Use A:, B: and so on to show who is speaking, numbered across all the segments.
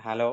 A: Hello.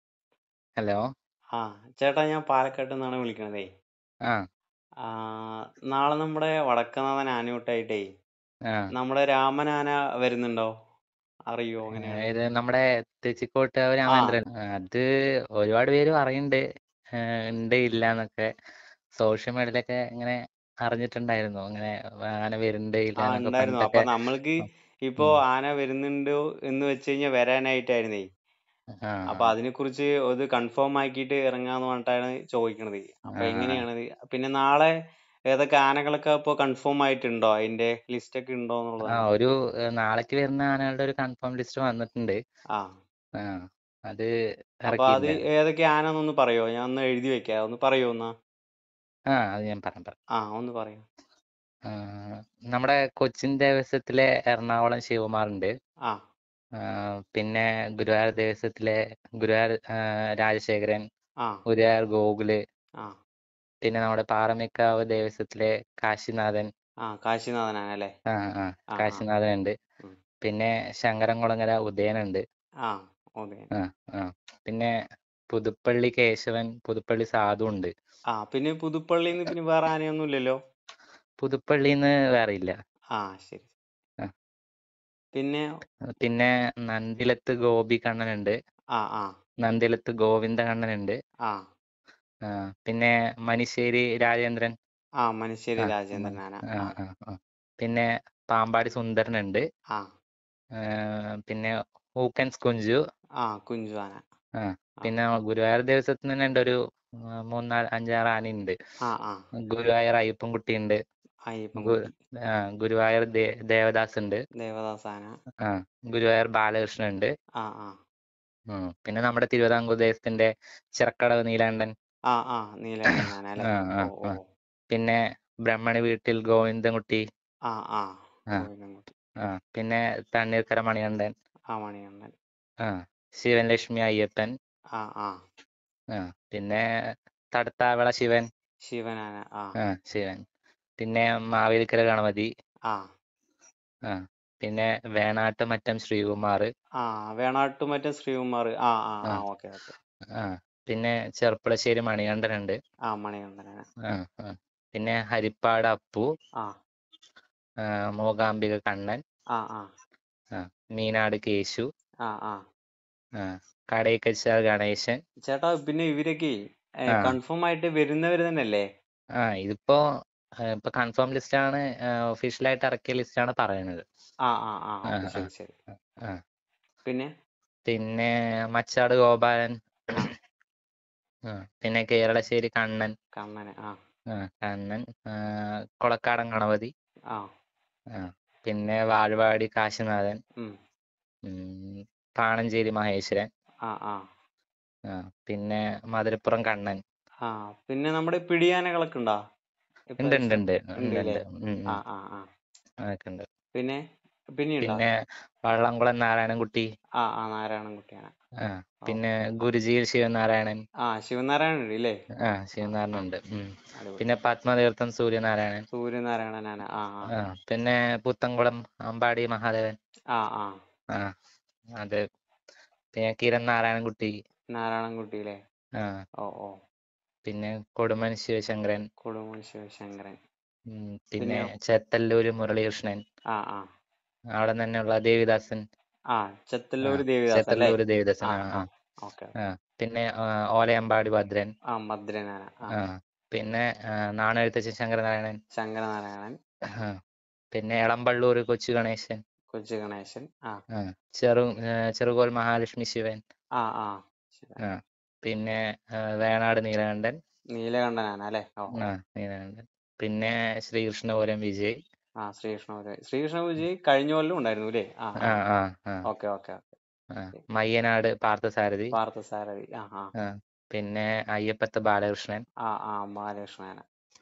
B: Hello.
A: ആ ചേട്ടാ, ഞാൻ പാലക്കാട്ട് നിന്നാണ് വിളിക്കണതേ.
B: ആ.
A: ആ, നാളെ നമ്മുടെ വടക്കുംനാഥൻ ആനയൂട്ടായിട്ടേ
B: ആ.
A: നമ്മുടെ രാമനാന വരുന്നുണ്ടോ? അറിയോ എങ്ങനെയാണ്?
B: ഇത് നമ്മുടെ തെച്ചിക്കോട്ട്
A: ആ.
B: രാമേന്ദ്രൻ. അത് ഒരുപാട് പേര് പറയുന്നുണ്ട്. ഉണ്ട് ഇല്ല എന്നൊക്കെ സോഷ്യൽ മീഡിയയിലൊക്കെ ഇങ്ങനെ അറിഞ്ഞിട്ടുണ്ടായിരുന്നു. അങ്ങനെ ആന വരുന്നുണ്ട് ഇല്ല
A: ആ,
B: എന്നൊക്കെ
A: ഉണ്ടായിരുന്നു. അപ്പൊ
B: പറഞ്ഞിട്ടൊക്കെ.
A: നമ്മൾക്ക് ഇപ്പോ
B: ഉം.
A: ആന വരുന്നുണ്ടോ എന്ന് വെച്ച് കഴിഞ്ഞാൽ വരാനായിട്ടായിരുന്നേ. അപ്പൊ
B: ആ.
A: അതിനെക്കുറിച്ച് ഇത് കൺഫേം ആക്കിയിട്ട് ഇറങ്ങാന്ന് പറഞ്ഞിട്ടാണ് ചോദിക്കണത്. അപ്പൊ
B: ആ.
A: എങ്ങനെയാണത്? പിന്നെ നാളെ ഏതൊക്കെ ആനകളൊക്കെ ഇപ്പൊ കൺഫേം ആയിട്ടുണ്ടോ? അതിന്റെ ലിസ്റ്റ് ഒക്കെ ഉണ്ടോ എന്നുള്ളതാണ്.
B: ഒരു നാളേക്ക് വരുന്ന ആനകളുടെ ഒരു കൺഫേം ലിസ്റ്റ് വന്നിട്ടുണ്ട്.
A: ആ.
B: ആ. അത്
A: അപ്പൊ അത്
B: ഇറക്കിയിട്ടുണ്ടായിരുന്നു.
A: ഏതൊക്കെ ആനന്നൊന്ന് പറയോ? ഞാൻ ഒന്ന് എഴുതി വെക്കാം. ഒന്ന് പറയോ എന്നാ?
B: അത് ഞാൻ പറയാം.
A: ആ, ഒന്ന് പറയോ?
B: ആ, നമ്മുടെ കൊച്ചിൻ ദേവസ്വത്തിലെ എറണാകുളം ശിവകുമാറുണ്ട്.
A: ആ.
B: പിന്നെ ഗുരുവായൂർ ദേവസ്വത്തിലെ ഗുരുവായൂർ രാജശേഖരൻ,
A: ആ.
B: ഗുരുവായൂർ ഗോകുല്,
A: ആ.
B: പിന്നെ നമ്മുടെ പാറമേക്കാവ് ദേവസ്വത്തിലെ കാശിനാഥൻ.
A: ആ, കാശിനാഥൻ ആന അല്ലേ?
B: ആ. ആ.
A: ആ. ആ.
B: കാശിനാഥൻ ഉണ്ട്.
A: ഉം.
B: പിന്നെ ശങ്കരൻകുളങ്ങര ഉദയനുണ്ട്.
A: ആ. ഓക്കെ.
B: ആ. ആ. പിന്നെ പുതുപ്പള്ളി കേശവൻ, പുതുപ്പള്ളി സാധു ഉണ്ട്.
A: ആ, പിന്നെ പുതുപ്പള്ളിന്ന് പിന്നെ വേറെ ആനയൊന്നും ഇല്ലല്ലോ?
B: പുതുപ്പള്ളിന്ന് വേറെ ഇല്ല.
A: ആ, ശരി.
B: ആ.
A: പിന്നെ.
B: പിന്നെ നന്ദിലത്ത് ഗോപി കണ്ണനുണ്ട്.
A: ആ. ആ.
B: നന്ദിലത്ത് ഗോവിന്ദ കണ്ണനുണ്ട്.
A: ആ.
B: ആ. പിന്നെ മനിശ്ശേരി രാജേന്ദ്രൻ.
A: ആ, മനുഷ്യര്
B: ആ.
A: രാജേന്ദ്രൻ ആന.
B: ആ.
A: ആ.
B: ആ. ആ. പിന്നെ പാമ്പാടി സുന്ദരനുണ്ട്.
A: ആ.
B: പിന്നെ ഹൂക്കൻസ് കുഞ്ചു.
A: ആ, കുഞ്ചു ആന.
B: ആ.
A: ആ.
B: പിന്നെ ഗുരുവായൂർ ദേവസ്വത്തിന് തന്നെ ഉണ്ട് ഒരു 3, 4, 5, 6 ആനയുണ്ട്.
A: ആ. ആ.
B: ഗുരുവായൂർ അയ്യപ്പൻകുട്ടി ഉണ്ട്. ഗു
A: അയ്യപ്പൻകുട്ടി.
B: ആ. ഗുരുവായൂർ ദേവദാസ് ഉണ്ട്.
A: ദേവദാസ് ആന.
B: ആ. ഗുരുവായൂർ ബാലകൃഷ്ണൻ ഉണ്ട്.
A: ആ. ആ.
B: പിന്നെ നമ്മുടെ തിരുവിതാംകൂർ ദേവസ്ഥത്തിന്റെ ചിറക്കടവ് നീലാണ്ടൻ.
A: ആ. ആ, നീലകണ്ഠൻ ആന അല്ലേ?
B: ആ. ആ.
A: ഓ. ഓ.
B: ആ. പിന്നെ ബ്രഹ്മണി വീട്ടിൽ ഗോവിന്ദൻകുട്ടി.
A: ആ. ആ.
B: ആ.
A: ഗോവിന്ദൻകുട്ടി.
B: ആ. പിന്നെ തണ്ണീർക്കര മണികണ്ഠൻ.
A: ആ, മണികണ്ഠൻ.
B: ആ. ശിവൻ ലക്ഷ്മി അയ്യപ്പൻ.
A: ആ. ആ.
B: ആ. പിന്നെ തടത്താവിള ശിവൻ.
A: ശിവനാന. ആ.
B: ആ. ശിവൻ. പിന്നെ മാവേലിക്കര ഗണപതി.
A: ആ.
B: ആ. പിന്നെ വേണാട്ട് മറ്റം ശ്രീകുമാർ.
A: ആ, വേണാട്ടുമറ്റം ശ്രീകുമാർ. ആ. ആ.
B: ആ.
A: ആ. ഓക്കെ. ഓക്കെ.
B: ആ. പിന്നെ ചെർപ്പുളശ്ശേരി മണികണ്ഠനുണ്ട്.
A: ആ, മണികണ്ഠൻ ആന.
B: ആ. ആ. പിന്നെ ഹരിപ്പാട് അപ്പു.
A: ആ.
B: മൂകാംബിക കണ്ണൻ.
A: ആ. ആ.
B: ആ. മീനാട് കേശു.
A: ആ. ആ.
B: ആ. കടയ്ക്കച്ചാൽ ഗണേശൻ.
A: ചേട്ടാ, പിന്നെ ഇവരൊക്കെ
B: ആ.
A: കൺഫേം ആയിട്ട് വരുന്നവര് തന്നെയല്ലേ?
B: ഇതിപ്പോ ഇപ്പൊ കൺഫേം ലിസ്റ്റ് ആണ്. ഒഫീഷ്യലായിട്ട് ഇറക്കിയ ലിസ്റ്റ് ആണ് പറയുന്നത്.
A: ആ. ആ. ആ.
B: ആ.
A: ഓക്കെ.
B: ആ.
A: ശരി. ശരി.
B: ആ.
A: പിന്നെ.
B: പിന്നെ മച്ചാട് ഗോപാലൻ.
A: ആ.
B: ആ. പിന്നെ കേരളശ്ശേരി കണ്ണൻ.
A: കണ്ണന്. ആ.
B: ആ. കണ്ണൻ. കൊളക്കാടൻ ഗണപതി.
A: ആ.
B: ആ. പിന്നെ വാഴ്വാടി കാശിനാഥൻ.
A: ഉം.
B: ഉം, പാണഞ്ചേരി മഹേശ്വരൻ.
A: ആ. ആ.
B: ആ. പിന്നെ മധുരപ്പുറം കണ്ണൻ.
A: ആ, പിന്നെ നമ്മുടെ പിടിയാനകളൊക്കെ ഉണ്ടോ
B: ഉണ്ട് ഉണ്ട്
A: ഇപ്രാവശ്യം?
B: ഉണ്ട്
A: ഉണ്ട്
B: ഉണ്ട്
A: അല്ലേ?
B: ഉണ്ട്.
A: ആ. ആ. ആ.
B: അതൊക്കെ ഉണ്ട്.
A: പിന്നെ. പിന്നെയുണ്ടോ?
B: പിന്നെ വള്ളംകുളം നാരായണൻകുട്ടി.
A: ആ. ആ, നാരായണൻകുട്ടിയാണ്.
B: ആ.
A: ഓ.
B: പിന്നെ ഗുരുജിയിൽ ശിവനാരായണൻ.
A: ആ, ശിവനാരായണൻ ഉണ്ട് ഇല്ലേ?
B: ആ.
A: ആ. ആ.
B: ശിവനാരായണനുണ്ട്.
A: അടിപൊളി.
B: പിന്നെ പത്മതീർത്ഥം സൂര്യനാരായണൻ.
A: സൂര്യനാരായണനാണ്. ആ. ആ.
B: ആ. പിന്നെ പുത്തൻകുളം അമ്പാടി മഹാദേവൻ.
A: ആ. ആ.
B: ആ. അത്. പിന്നെ കിരൺ നാരായണൻകുട്ടി.
A: നാരായണൻകുട്ടി അല്ലേ?
B: ആ.
A: ഓ. ഓ.
B: പിന്നെ കൊടുമൺ ശിവശങ്കരൻ.
A: കൊടുമൺ ശിവശങ്കരൻ.
B: പിന്നെ
A: പിന്നെ.
B: ചെത്തല്ലൂര് മുരളീകൃഷ്ണൻ.
A: ആ. ആ.
B: അവിടെ തന്നെയുള്ള ദേവിദാസൻ.
A: ആ,
B: ആ.
A: ചെത്തല്ലൂര് ദേവിദാസ് അല്ലേ?
B: ചെത്തല്ലൂര് ദേവിദാസൻ.
A: ആ.
B: ആ.
A: ആ.
B: ആ.
A: ഓക്കെ.
B: ആ. പിന്നെ ഓലയമ്പാടി ഭദ്രൻ.
A: ആ, മദ്രനാന. ആ.
B: ആ. പിന്നെ നാണെഴുത്തച്ഛൻ ശങ്കരനാരായണൻ.
A: ശങ്കരനാരായണൻ.
B: ആ. പിന്നെ എളമ്പള്ളൂർ കൊച്ചു ഗണേശൻ.
A: കൊച്ചു ഗണേശൻ. ആ.
B: ആ. ചെറുകോൽ മഹാലക്ഷ്മി ശിവൻ.
A: ആ. ആ. ശരി.
B: ആ. പിന്നെ വേണാട് നീലകണ്ഠൻ.
A: നീലകണ്ഠനാന അല്ലേ? ഓ. ഓ.
B: ആ. നീലകണ്ഠൻ. പിന്നെ ശ്രീകൃഷ്ണപുരം വിജയ്.
A: ആ, ശ്രീകൃഷ്ണ പൂജ കഴിഞ്ഞ കൊല്ലം ഉണ്ടായിരുന്നു അല്ലേ? ആ.
B: ആ.
A: ആ.
B: ആ. ആ.
A: ഓക്കെ. ഓക്കെ. ഓക്കെ.
B: ആ. മയ്യനാട് പാർത്ഥസാരഥി.
A: പാർത്ഥസാരഥി. ആ. ആ.
B: ആ. പിന്നെ അയ്യപ്പത്ത് ബാലകൃഷ്ണൻ.
A: ആ. ആ, ബാലകൃഷ്ണനാന.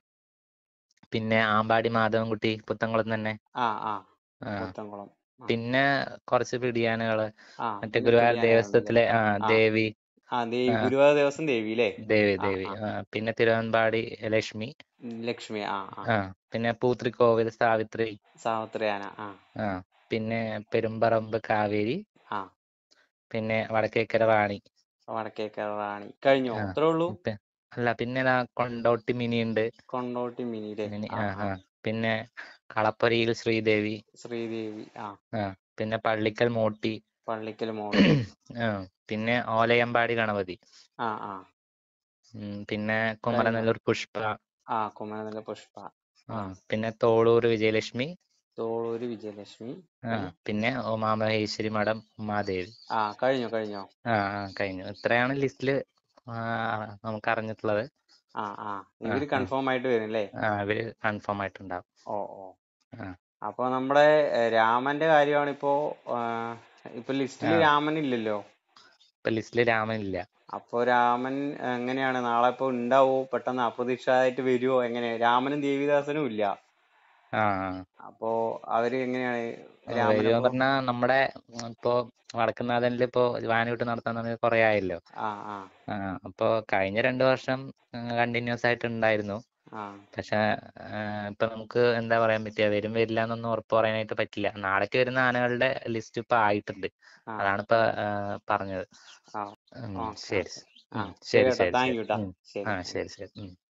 B: പിന്നെ ആമ്പാടി മാധവൻകുട്ടി പുത്തൻകുളം തന്നെ.
A: ആ. ആ.
B: ആ.
A: പുത്തൻകുളം. ആ.
B: പിന്നെ കുറച്ച് പിടിയാനകള്
A: ആ,
B: മറ്റേ
A: പിന്നെ
B: ഗുരുവായൂർ
A: പിടിയാനകളുണ്ട് അല്ലേ?
B: ദേവസ്വത്തിലെ
A: ആ.
B: ദേവി.
A: ആ, ദേവി.
B: ആ.
A: ഗുരുവായൂർ ദേവസ്വം ദേവി അല്ലേ?
B: ദേവി
A: ആ.
B: ദേവി.
A: ആ.
B: പിന്നെ തിരുവമ്പാടി ലക്ഷ്മി.
A: ലക്ഷ്മി. ആ. ആ.
B: ആ. പിന്നെ പൂത്രിക്കോവിൽ സാവിത്രി.
A: സാവിത്രി ആന. ആ.
B: ആ. പിന്നെ പെരുമ്പറമ്പ് കാവേരി.
A: ആ.
B: പിന്നെ വടക്കേക്കര റാണി.
A: വടക്കേക്കര റാണി കഴിഞ്ഞോ?
B: ആ
A: അത്രേ ഉള്ളൂ?
B: അല്ല പിന്നെ ദാ കൊണ്ടോട്ടി മിനി ഉണ്ട്.
A: കൊണ്ടോട്ടി മിനിയിലെ
B: മിനി
A: ആ ആ
B: പിന്നെ കളപ്പുരയിൽ ശ്രീദേവി.
A: ശ്രീദേവി
B: പിന്നെ പള്ളിക്കൽ മോട്ടി.
A: പള്ളിക്കൽ മോട്ടി
B: പിന്നെ ഓലയമ്പാടി ഗണപതി.
A: ആ ആ
B: പിന്നെ
A: കഴിഞ്ഞോ?
B: കുമരനെല്ലൂർ പുഷ്പ.
A: കുമരനെല്ലൂർ പുഷ്പ
B: പിന്നെ തോളൂർ വിജയലക്ഷ്മി.
A: തോളൂര് വിജയലക്ഷ്മി
B: പിന്നെ ഉമാമഹേശ്വരി മഠം ഉമാദേവി.
A: കഴിഞ്ഞോ?
B: കഴിഞ്ഞു. ഇത്രയാണ് ലിസ്റ്റില് നമുക്ക് അറിഞ്ഞിട്ടുള്ളത്.
A: ഇവര് കൺഫേം ആയിട്ട് വരും അല്ലേ?
B: ഇവര് കൺഫേം ആയിട്ടുണ്ടാവും.
A: അപ്പൊ നമ്മുടെ രാമന്റെ കാര്യമാണ് ഇപ്പൊ ലിസ്റ്റില് രാമൻ ഇല്ലല്ലോ.
B: ഇപ്പൊ ലിസ്റ്റില് രാമൻ ഇല്ല.
A: അപ്പൊ രാമൻ എങ്ങനെയാണ് നാളെ ഇപ്പൊ ഉണ്ടാവോ? പെട്ടെന്ന് അപ്രതീക്ഷിതമായിട്ട് വരുവോ? എങ്ങനെ? രാമനും ദേവിദാസനും ഇല്ല. അപ്പോ അവര് എങ്ങനെയാണ്
B: വരുമെന്ന് പറഞ്ഞാ നമ്മുടെ ഇപ്പൊ വടക്കുന്നാഥനിൽ ഇപ്പൊ വാനൂട്ട് നടത്താൻ തുടങ്ങി കുറെ ആയല്ലോ. അപ്പൊ കഴിഞ്ഞ 2 വർഷം കണ്ടിന്യൂസ് ആയിട്ട് ഉണ്ടായിരുന്നു. പക്ഷെ ഇപ്പൊ നമുക്ക് എന്താ പറയാൻ പറ്റുക, വരും വരില്ല എന്നൊന്നും ഉറപ്പ് പറയാനായിട്ട് പറ്റില്ല. നാളേക്ക് വരുന്ന ആനകളുടെ ലിസ്റ്റ് ഇപ്പൊ ആയിട്ടുണ്ട്. അതാണ് ഇപ്പൊ പറഞ്ഞത്. ശരി ശരി ശരി ശരി ശരി. ശരി ശരി.